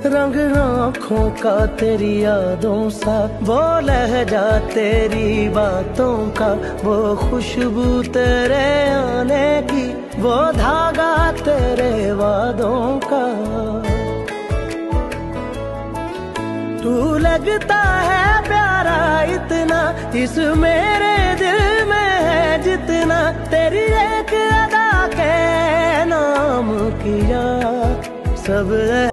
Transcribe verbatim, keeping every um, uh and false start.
रंग आँखों का तेरी यादों सा, वो लहजा तेरी बातों का, वो खुशबू तेरे आने की, वो धागा तेरे वादों का। तू लगता है प्यारा इतना, इस मेरे दिल में है जितना, तेरी एक अदा के नाम किया सब